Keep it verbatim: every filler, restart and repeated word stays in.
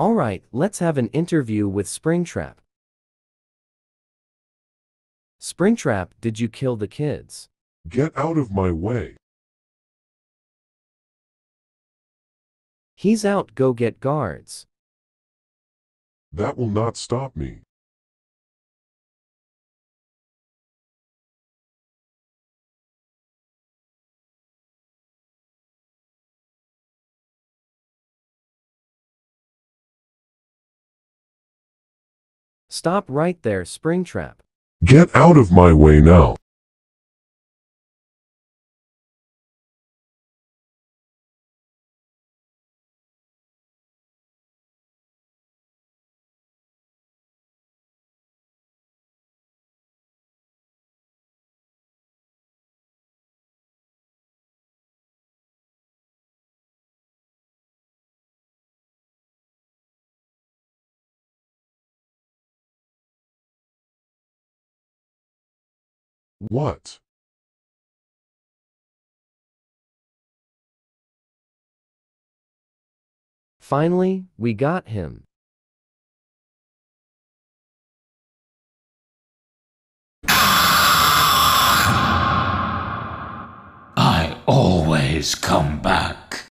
Alright, let's have an interview with Springtrap. Springtrap, did you kill the kids? Get out of my way. He's out, go get guards. That will not stop me. Stop right there, Springtrap. Get out of my way now. What? Finally, we got him. I always come back.